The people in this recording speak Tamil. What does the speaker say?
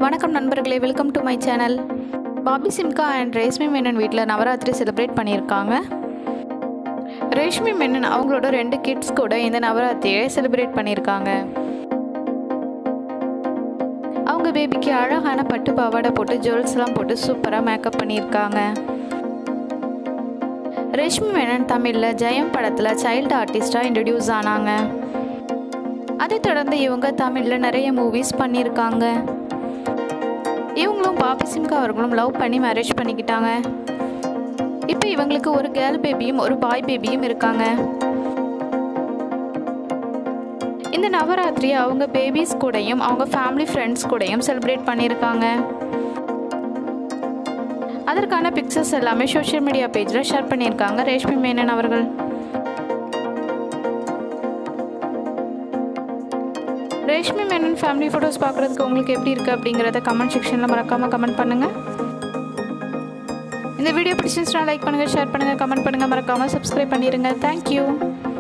வணக்கம் நண்பர்களே, welcome to my channel. Bobbysimha and Reshmimenon வீட்டில் நவராத்திரி செலிப்ரேட் பண்ணியிருக்காங்க. Reshmimenon அவங்களோட 2 கிட்ஸ் கூட இந்த நவராத்திரியை செலிப்ரேட் பண்ணியிருக்காங்க. அவங்க பேபிக்கு அழகான பட்டு பாவாடை போட்டு ஜுவல்ஸ்லாம் போட்டு சூப்பராக மேக்கப் பண்ணியிருக்காங்க. Reshmimenon தமிழில் ஜெயம் படத்தில் சைல்டு ஆர்டிஸ்டாக இன்ட்ரடியூஸ் ஆனாங்க. அதை தொடர்ந்து இவங்க தமிழில் நிறைய மூவிஸ் பண்ணியிருக்காங்க. இவங்களும் பாபிசிம்கா அவர்களும் லவ் பண்ணி மேரேஜ் பண்ணிக்கிட்டாங்க. இப்போ இவங்களுக்கு ஒரு கேர்ள் பேபியும் ஒரு பாய் பேபியும் இருக்காங்க. இந்த நவராத்திரியை அவங்க பேபிஸ் கூடயும் அவங்க ஃபேமிலி ஃப்ரெண்ட்ஸ் கூடயும் செலிப்ரேட் பண்ணியிருக்காங்க. அதற்கான பிக்சர்ஸ் எல்லாமே சோஷியல் மீடியா பேஜில் ஷேர் பண்ணியிருக்காங்க ரேஷ்மிமேனன் அவர்கள். ரேஷ்மிமேனன் ஃபேமிலி ஃபோட்டோஸ் பார்க்குறதுக்கு உங்களுக்கு எப்படி இருக்குது அப்படிங்கிறத கமெண்ட் செக்ஷனில் மறக்காமல் கமெண்ட் பண்ணுங்கள். இந்த வீடியோ பிடிச்சிருந்துச்சுன்னா லைக் பண்ணுங்கள், ஷேர் பண்ணுங்கள், கமெண்ட் பண்ணுங்கள், மறக்காமல் சப்ஸ்கிரைப் பண்ணிடுங்க. தேங்க்யூ.